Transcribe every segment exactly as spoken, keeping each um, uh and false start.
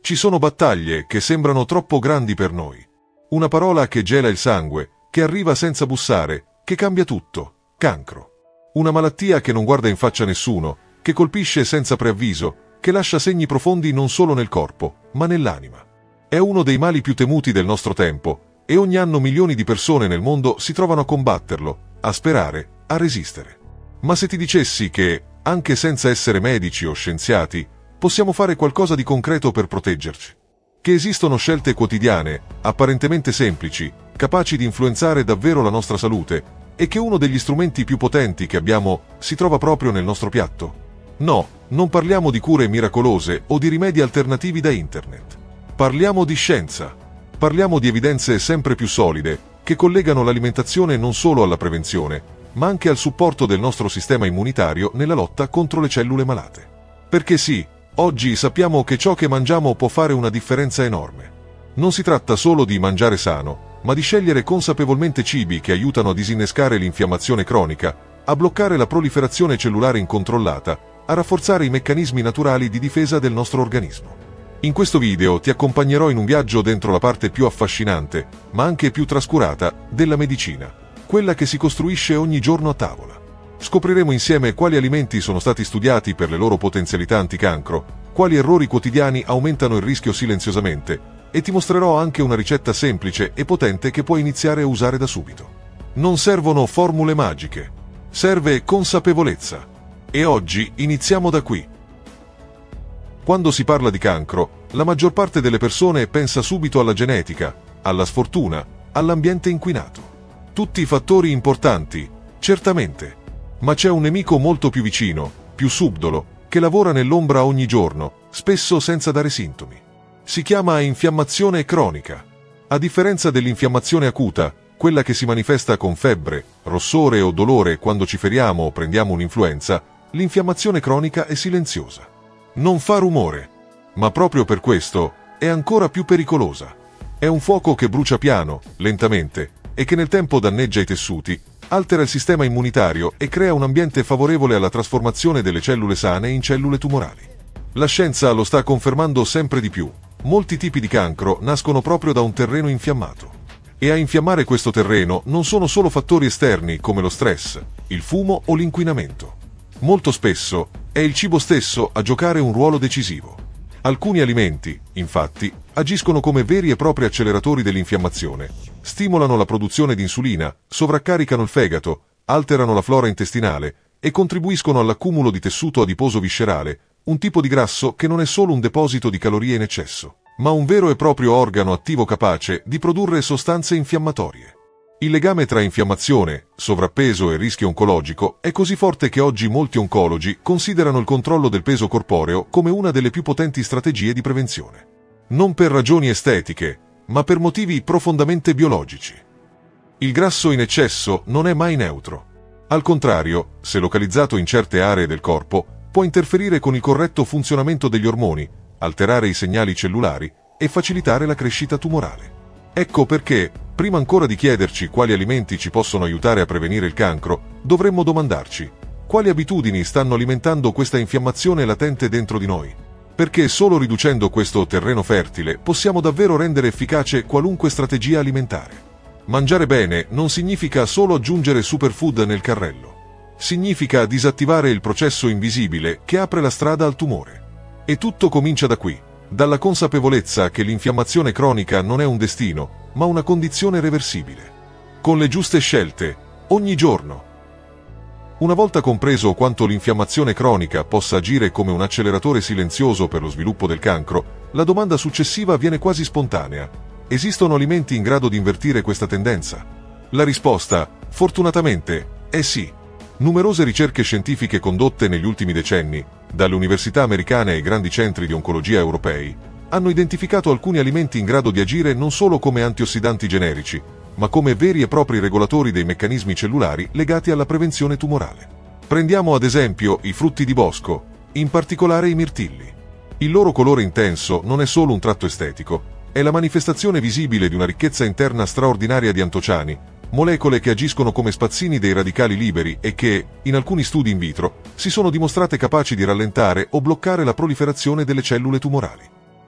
Ci sono battaglie che sembrano troppo grandi per noi. Una parola che gela il sangue, che arriva senza bussare, che cambia tutto. Cancro. Una malattia che non guarda in faccia nessuno, che colpisce senza preavviso, che lascia segni profondi non solo nel corpo, ma nell'anima. È uno dei mali più temuti del nostro tempo, e ogni anno milioni di persone nel mondo si trovano a combatterlo, a sperare, a resistere. Ma se ti dicessi che, anche senza essere medici o scienziati, possiamo fare qualcosa di concreto per proteggerci? Che esistono scelte quotidiane, apparentemente semplici, capaci di influenzare davvero la nostra salute, e che uno degli strumenti più potenti che abbiamo si trova proprio nel nostro piatto? No, non parliamo di cure miracolose o di rimedi alternativi da internet. Parliamo di scienza. Parliamo di evidenze sempre più solide, che collegano l'alimentazione non solo alla prevenzione, ma anche al supporto del nostro sistema immunitario nella lotta contro le cellule malate. Perché sì, oggi sappiamo che ciò che mangiamo può fare una differenza enorme. Non si tratta solo di mangiare sano, ma di scegliere consapevolmente cibi che aiutano a disinnescare l'infiammazione cronica, a bloccare la proliferazione cellulare incontrollata, a rafforzare i meccanismi naturali di difesa del nostro organismo. In questo video ti accompagnerò in un viaggio dentro la parte più affascinante, ma anche più trascurata, della medicina, quella che si costruisce ogni giorno a tavola. Scopriremo insieme quali alimenti sono stati studiati per le loro potenzialità anticancro, quali errori quotidiani aumentano il rischio silenziosamente, e ti mostrerò anche una ricetta semplice e potente che puoi iniziare a usare da subito. Non servono formule magiche, serve consapevolezza. E oggi iniziamo da qui. Quando si parla di cancro, la maggior parte delle persone pensa subito alla genetica, alla sfortuna, all'ambiente inquinato. Tutti fattori importanti, certamente. Ma c'è un nemico molto più vicino, più subdolo, che lavora nell'ombra ogni giorno, spesso senza dare sintomi. Si chiama infiammazione cronica. A differenza dell'infiammazione acuta, quella che si manifesta con febbre, rossore o dolore quando ci feriamo o prendiamo un'influenza, l'infiammazione cronica è silenziosa. Non fa rumore, ma proprio per questo è ancora più pericolosa. È un fuoco che brucia piano, lentamente, e che nel tempo danneggia i tessuti, altera il sistema immunitario e crea un ambiente favorevole alla trasformazione delle cellule sane in cellule tumorali. La scienza lo sta confermando sempre di più. Molti tipi di cancro nascono proprio da un terreno infiammato. E a infiammare questo terreno non sono solo fattori esterni come lo stress, il fumo o l'inquinamento. Molto spesso è il cibo stesso a giocare un ruolo decisivo. Alcuni alimenti, infatti, agiscono come veri e propri acceleratori dell'infiammazione, stimolano la produzione di insulina, sovraccaricano il fegato, alterano la flora intestinale e contribuiscono all'accumulo di tessuto adiposo viscerale, un tipo di grasso che non è solo un deposito di calorie in eccesso, ma un vero e proprio organo attivo capace di produrre sostanze infiammatorie. Il legame tra infiammazione, sovrappeso e rischio oncologico è così forte che oggi molti oncologi considerano il controllo del peso corporeo come una delle più potenti strategie di prevenzione. Non per ragioni estetiche, ma per motivi profondamente biologici. Il grasso in eccesso non è mai neutro. Al contrario, se localizzato in certe aree del corpo, può interferire con il corretto funzionamento degli ormoni, alterare i segnali cellulari e facilitare la crescita tumorale. Ecco perché, prima ancora di chiederci quali alimenti ci possono aiutare a prevenire il cancro, dovremmo domandarci: quali abitudini stanno alimentando questa infiammazione latente dentro di noi? Perché solo riducendo questo terreno fertile possiamo davvero rendere efficace qualunque strategia alimentare. Mangiare bene non significa solo aggiungere superfood nel carrello. Significa disattivare il processo invisibile che apre la strada al tumore. E tutto comincia da qui, dalla consapevolezza che l'infiammazione cronica non è un destino, ma una condizione reversibile. Con le giuste scelte, ogni giorno. Una volta compreso quanto l'infiammazione cronica possa agire come un acceleratore silenzioso per lo sviluppo del cancro, la domanda successiva viene quasi spontanea. Esistono alimenti in grado di invertire questa tendenza? La risposta, fortunatamente, è sì. Numerose ricerche scientifiche condotte negli ultimi decenni, dalle università americane ai grandi centri di oncologia europei, hanno identificato alcuni alimenti in grado di agire non solo come antiossidanti generici, ma come veri e propri regolatori dei meccanismi cellulari legati alla prevenzione tumorale. Prendiamo ad esempio i frutti di bosco, in particolare i mirtilli. Il loro colore intenso non è solo un tratto estetico, è la manifestazione visibile di una ricchezza interna straordinaria di antociani, molecole che agiscono come spazzini dei radicali liberi e che, in alcuni studi in vitro, si sono dimostrate capaci di rallentare o bloccare la proliferazione delle cellule tumorali.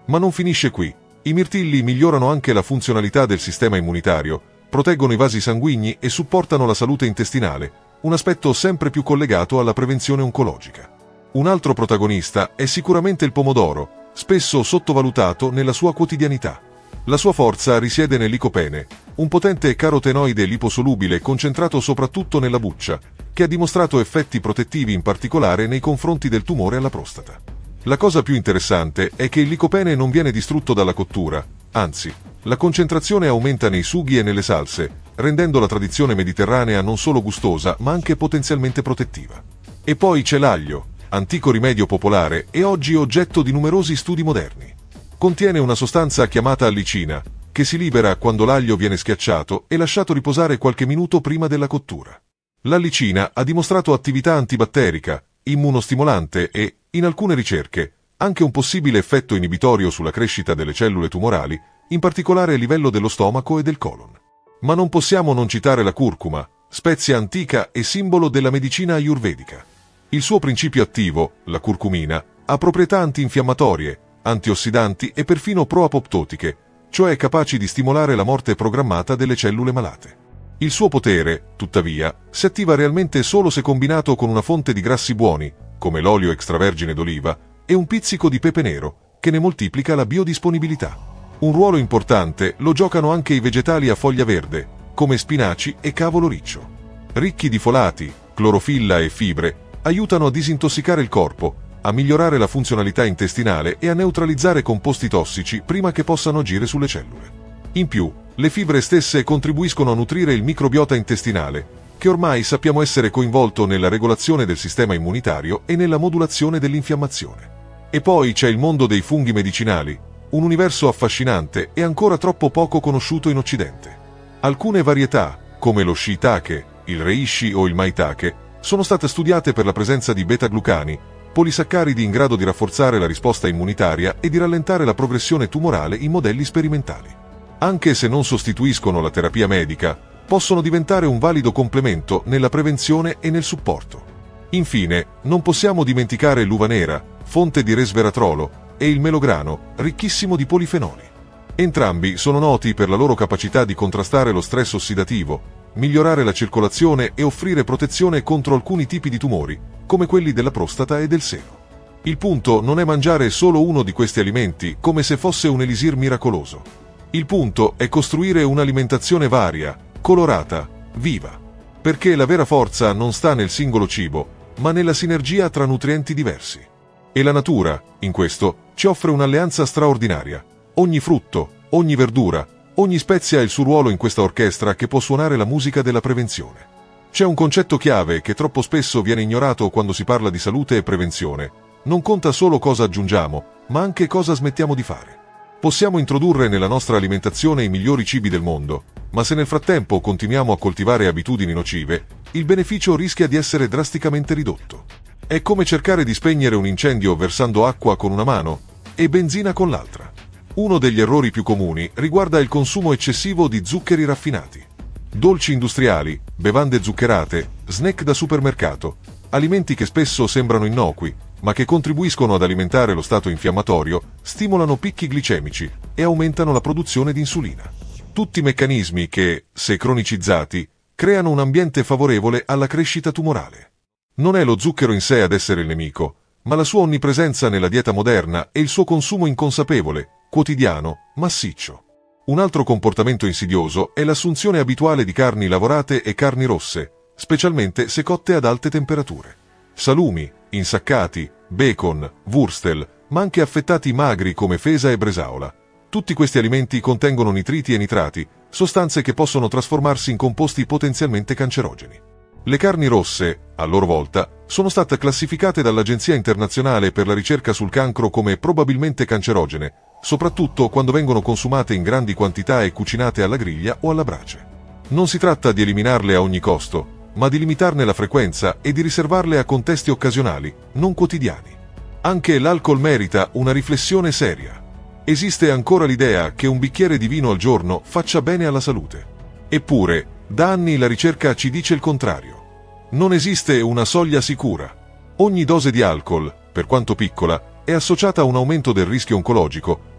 Ma non finisce qui. I mirtilli migliorano anche la funzionalità del sistema immunitario, proteggono i vasi sanguigni e supportano la salute intestinale, un aspetto sempre più collegato alla prevenzione oncologica. Un altro protagonista è sicuramente il pomodoro, spesso sottovalutato nella sua quotidianità. La sua forza risiede nel licopene, un potente carotenoide liposolubile concentrato soprattutto nella buccia, che ha dimostrato effetti protettivi in particolare nei confronti del tumore alla prostata. La cosa più interessante è che il licopene non viene distrutto dalla cottura, anzi, la concentrazione aumenta nei sughi e nelle salse, rendendo la tradizione mediterranea non solo gustosa ma anche potenzialmente protettiva. E poi c'è l'aglio, antico rimedio popolare e oggi oggetto di numerosi studi moderni. Contiene una sostanza chiamata allicina, che si libera quando l'aglio viene schiacciato e lasciato riposare qualche minuto prima della cottura. L'allicina ha dimostrato attività antibatterica, immunostimolante e, in alcune ricerche, anche un possibile effetto inibitorio sulla crescita delle cellule tumorali, in particolare a livello dello stomaco e del colon. Ma non possiamo non citare la curcuma, spezia antica e simbolo della medicina ayurvedica. Il suo principio attivo, la curcumina, ha proprietà antinfiammatorie, antiossidanti e perfino pro-apoptotiche, cioè capaci di stimolare la morte programmata delle cellule malate. Il suo potere, tuttavia, si attiva realmente solo se combinato con una fonte di grassi buoni, come l'olio extravergine d'oliva, e un pizzico di pepe nero, che ne moltiplica la biodisponibilità. Un ruolo importante lo giocano anche i vegetali a foglia verde, come spinaci e cavolo riccio. Ricchi di folati, clorofilla e fibre, aiutano a disintossicare il corpo, a migliorare la funzionalità intestinale e a neutralizzare composti tossici prima che possano agire sulle cellule. In più, le fibre stesse contribuiscono a nutrire il microbiota intestinale, che ormai sappiamo essere coinvolto nella regolazione del sistema immunitario e nella modulazione dell'infiammazione. E poi c'è il mondo dei funghi medicinali, un universo affascinante e ancora troppo poco conosciuto in Occidente. Alcune varietà, come lo shiitake, il reishi o il maitake, sono state studiate per la presenza di beta-glucani, polisaccaridi in grado di rafforzare la risposta immunitaria e di rallentare la progressione tumorale in modelli sperimentali. Anche se non sostituiscono la terapia medica, possono diventare un valido complemento nella prevenzione e nel supporto. Infine, non possiamo dimenticare l'uva nera, fonte di resveratrolo, e il melograno, ricchissimo di polifenoli. Entrambi sono noti per la loro capacità di contrastare lo stress ossidativo, migliorare la circolazione e offrire protezione contro alcuni tipi di tumori, come quelli della prostata e del seno. Il punto non è mangiare solo uno di questi alimenti come se fosse un elisir miracoloso. Il punto è costruire un'alimentazione varia, colorata, viva. Perché la vera forza non sta nel singolo cibo, ma nella sinergia tra nutrienti diversi. E la natura, in questo, ci offre un'alleanza straordinaria. Ogni frutto, ogni verdura, ogni spezia ha il suo ruolo in questa orchestra che può suonare la musica della prevenzione. C'è un concetto chiave che troppo spesso viene ignorato quando si parla di salute e prevenzione. Non conta solo cosa aggiungiamo, ma anche cosa smettiamo di fare. Possiamo introdurre nella nostra alimentazione i migliori cibi del mondo, ma se nel frattempo continuiamo a coltivare abitudini nocive, il beneficio rischia di essere drasticamente ridotto. È come cercare di spegnere un incendio versando acqua con una mano e benzina con l'altra. Uno degli errori più comuni riguarda il consumo eccessivo di zuccheri raffinati. Dolci industriali, bevande zuccherate, snack da supermercato, alimenti che spesso sembrano innocui, ma che contribuiscono ad alimentare lo stato infiammatorio, stimolano picchi glicemici e aumentano la produzione di insulina. Tutti meccanismi che, se cronicizzati, creano un ambiente favorevole alla crescita tumorale. Non è lo zucchero in sé ad essere il nemico, ma la sua onnipresenza nella dieta moderna e il suo consumo inconsapevole, quotidiano, massiccio. Un altro comportamento insidioso è l'assunzione abituale di carni lavorate e carni rosse, specialmente se cotte ad alte temperature. Salumi, insaccati, bacon, wurstel, ma anche affettati magri come fesa e bresaola. Tutti questi alimenti contengono nitriti e nitrati, sostanze che possono trasformarsi in composti potenzialmente cancerogeni. Le carni rosse, a loro volta, sono state classificate dall'Agenzia internazionale per la ricerca sul cancro come probabilmente cancerogene, soprattutto quando vengono consumate in grandi quantità e cucinate alla griglia o alla brace. Non si tratta di eliminarle a ogni costo, ma di limitarne la frequenza e di riservarle a contesti occasionali, non quotidiani. Anche l'alcol merita una riflessione seria. Esiste ancora l'idea che un bicchiere di vino al giorno faccia bene alla salute. Eppure, da anni la ricerca ci dice il contrario. Non esiste una soglia sicura. Ogni dose di alcol, per quanto piccola, è associata a un aumento del rischio oncologico,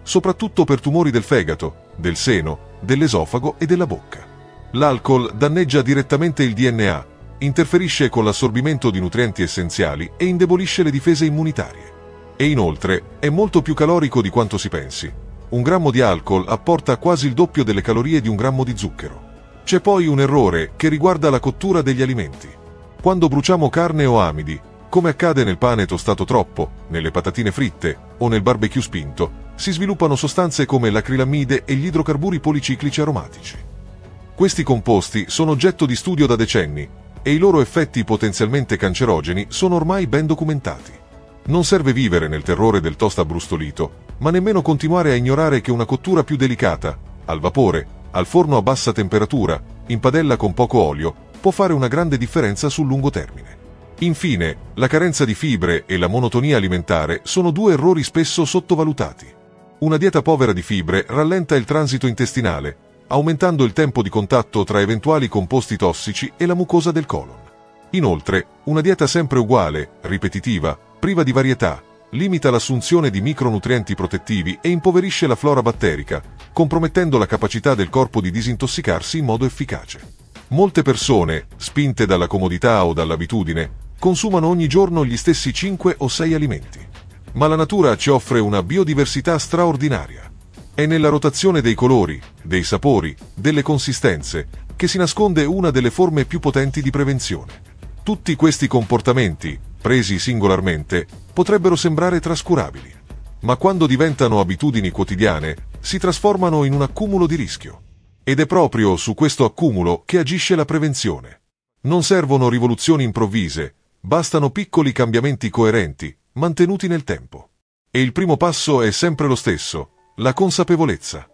soprattutto per tumori del fegato, del seno, dell'esofago e della bocca. L'alcol danneggia direttamente il D N A, interferisce con l'assorbimento di nutrienti essenziali e indebolisce le difese immunitarie. E inoltre è molto più calorico di quanto si pensi. Un grammo di alcol apporta quasi il doppio delle calorie di un grammo di zucchero. C'è poi un errore che riguarda la cottura degli alimenti. Quando bruciamo carne o amidi, come accade nel pane tostato troppo, nelle patatine fritte o nel barbecue spinto, si sviluppano sostanze come l'acrilamide e gli idrocarburi policiclici aromatici. Questi composti sono oggetto di studio da decenni e i loro effetti potenzialmente cancerogeni sono ormai ben documentati. Non serve vivere nel terrore del toast abbrustolito, ma nemmeno continuare a ignorare che una cottura più delicata, al vapore, al forno a bassa temperatura, in padella con poco olio, può fare una grande differenza sul lungo termine. Infine, la carenza di fibre e la monotonia alimentare sono due errori spesso sottovalutati. Una dieta povera di fibre rallenta il transito intestinale, aumentando il tempo di contatto tra eventuali composti tossici e la mucosa del colon. Inoltre, una dieta sempre uguale, ripetitiva, priva di varietà, limita l'assunzione di micronutrienti protettivi e impoverisce la flora batterica, compromettendo la capacità del corpo di disintossicarsi in modo efficace. Molte persone, spinte dalla comodità o dall'abitudine, consumano ogni giorno gli stessi cinque o sei alimenti. Ma la natura ci offre una biodiversità straordinaria. È nella rotazione dei colori, dei sapori, delle consistenze, che si nasconde una delle forme più potenti di prevenzione. Tutti questi comportamenti, presi singolarmente, potrebbero sembrare trascurabili. Ma quando diventano abitudini quotidiane, si trasformano in un accumulo di rischio. Ed è proprio su questo accumulo che agisce la prevenzione. Non servono rivoluzioni improvvise, bastano piccoli cambiamenti coerenti, mantenuti nel tempo. E il primo passo è sempre lo stesso, la consapevolezza.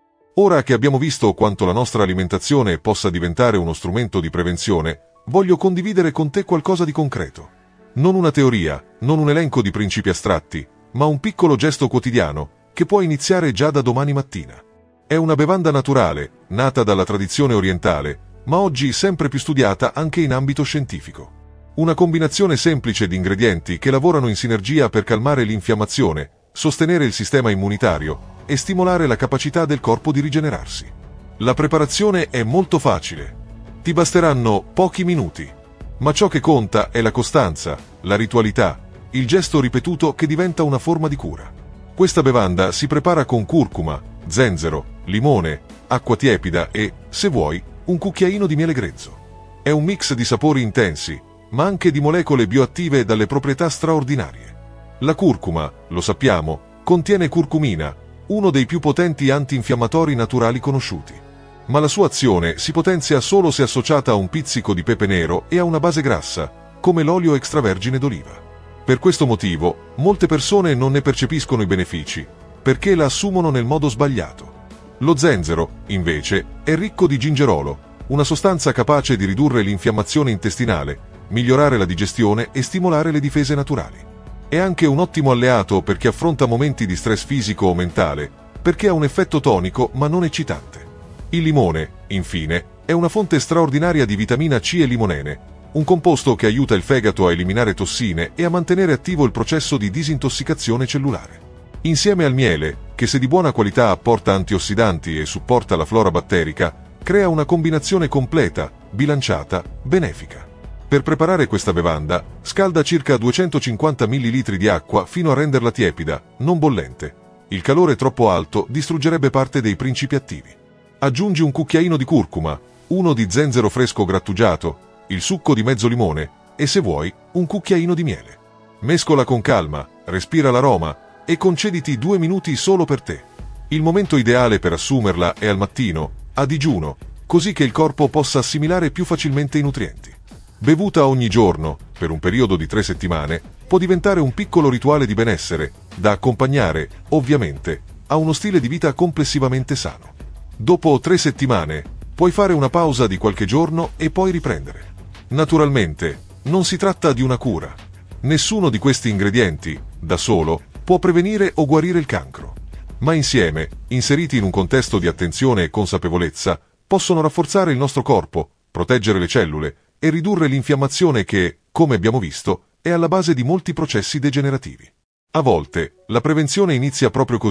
Ora che abbiamo visto quanto la nostra alimentazione possa diventare uno strumento di prevenzione, voglio condividere con te qualcosa di concreto. Non una teoria, non un elenco di principi astratti, ma un piccolo gesto quotidiano, che può iniziare già da domani mattina. È una bevanda naturale, nata dalla tradizione orientale, ma oggi sempre più studiata anche in ambito scientifico. Una combinazione semplice di ingredienti che lavorano in sinergia per calmare l'infiammazione, sostenere il sistema immunitario e stimolare la capacità del corpo di rigenerarsi. La preparazione è molto facile. Ti basteranno pochi minuti. Ma ciò che conta è la costanza, la ritualità, il gesto ripetuto che diventa una forma di cura. Questa bevanda si prepara con curcuma, zenzero, limone, acqua tiepida e, se vuoi, un cucchiaino di miele grezzo. È un mix di sapori intensi, ma anche di molecole bioattive dalle proprietà straordinarie. La curcuma, lo sappiamo, contiene curcumina, uno dei più potenti antinfiammatori naturali conosciuti. Ma la sua azione si potenzia solo se associata a un pizzico di pepe nero e a una base grassa, come l'olio extravergine d'oliva. Per questo motivo, molte persone non ne percepiscono i benefici, perché la assumono nel modo sbagliato. Lo zenzero, invece, è ricco di gingerolo, una sostanza capace di ridurre l'infiammazione intestinale, migliorare la digestione e stimolare le difese naturali. È anche un ottimo alleato per chi affronta momenti di stress fisico o mentale, perché ha un effetto tonico ma non eccitante. Il limone, infine, è una fonte straordinaria di vitamina C e limonene, un composto che aiuta il fegato a eliminare tossine e a mantenere attivo il processo di disintossicazione cellulare. Insieme al miele, che se di buona qualità apporta antiossidanti e supporta la flora batterica, crea una combinazione completa, bilanciata, benefica. Per preparare questa bevanda, scalda circa duecentocinquanta millilitri di acqua fino a renderla tiepida, non bollente. Il calore troppo alto distruggerebbe parte dei principi attivi. Aggiungi un cucchiaino di curcuma, uno di zenzero fresco grattugiato, il succo di mezzo limone e, se vuoi, un cucchiaino di miele. Mescola con calma, respira l'aroma e concediti due minuti solo per te. Il momento ideale per assumerla è al mattino, a digiuno, così che il corpo possa assimilare più facilmente i nutrienti. Bevuta ogni giorno, per un periodo di tre settimane, può diventare un piccolo rituale di benessere, da accompagnare, ovviamente, a uno stile di vita complessivamente sano. Dopo tre settimane, puoi fare una pausa di qualche giorno e poi riprendere. Naturalmente, non si tratta di una cura. Nessuno di questi ingredienti, da solo, può prevenire o guarire il cancro. Ma insieme, inseriti in un contesto di attenzione e consapevolezza, possono rafforzare il nostro corpo, proteggere le cellule e ridurre l'infiammazione che, come abbiamo visto, è alla base di molti processi degenerativi. A volte, la prevenzione inizia proprio così,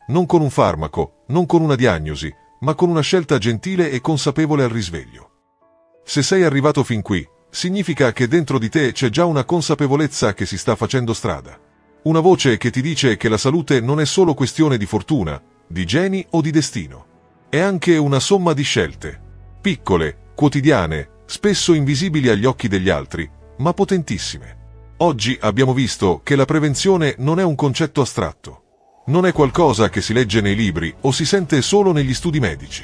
Non con un farmaco, non con una diagnosi, ma con una scelta gentile e consapevole al risveglio. Se sei arrivato fin qui, significa che dentro di te c'è già una consapevolezza che si sta facendo strada. Una voce che ti dice che la salute non è solo questione di fortuna, di geni o di destino. È anche una somma di scelte. Piccole, quotidiane, spesso invisibili agli occhi degli altri, ma potentissime. Oggi abbiamo visto che la prevenzione non è un concetto astratto. Non è qualcosa che si legge nei libri o si sente solo negli studi medici.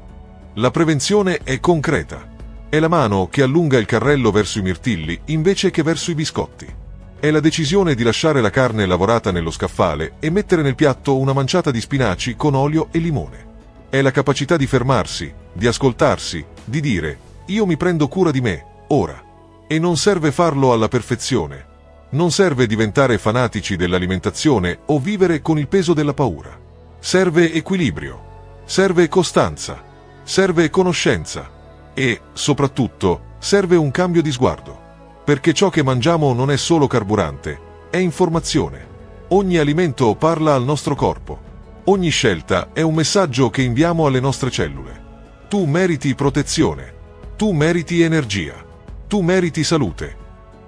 La prevenzione è concreta. È la mano che allunga il carrello verso i mirtilli invece che verso i biscotti. È la decisione di lasciare la carne lavorata nello scaffale e mettere nel piatto una manciata di spinaci con olio e limone. È la capacità di fermarsi, di ascoltarsi, di dire «Io mi prendo cura di me, ora». E non serve farlo alla perfezione. Non serve diventare fanatici dell'alimentazione o vivere con il peso della paura. Serve equilibrio. Serve costanza. Serve conoscenza. E, soprattutto, serve un cambio di sguardo. Perché ciò che mangiamo non è solo carburante, è informazione. Ogni alimento parla al nostro corpo. Ogni scelta è un messaggio che inviamo alle nostre cellule. Tu meriti protezione. Tu meriti energia. Tu meriti salute.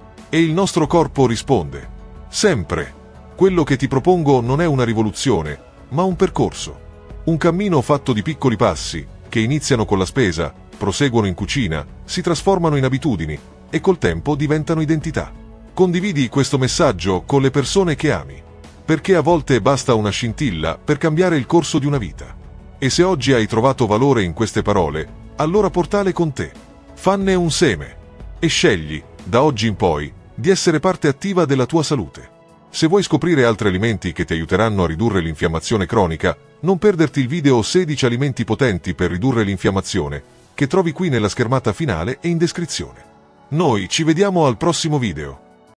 E il nostro corpo risponde. Sempre. Quello che ti propongo non è una rivoluzione, ma un percorso. Un cammino fatto di piccoli passi, che iniziano con la spesa, proseguono in cucina, si trasformano in abitudini e col tempo diventano identità. Condividi questo messaggio con le persone che ami, perché a volte basta una scintilla per cambiare il corso di una vita. E se oggi hai trovato valore in queste parole, allora portale con te. Fanne un seme e scegli, da oggi in poi, di essere parte attiva della tua salute. Se vuoi scoprire altri alimenti che ti aiuteranno a ridurre l'infiammazione cronica, non perderti il video sedici alimenti potenti per ridurre l'infiammazione, che trovi qui nella schermata finale e in descrizione. Noi ci vediamo al prossimo video.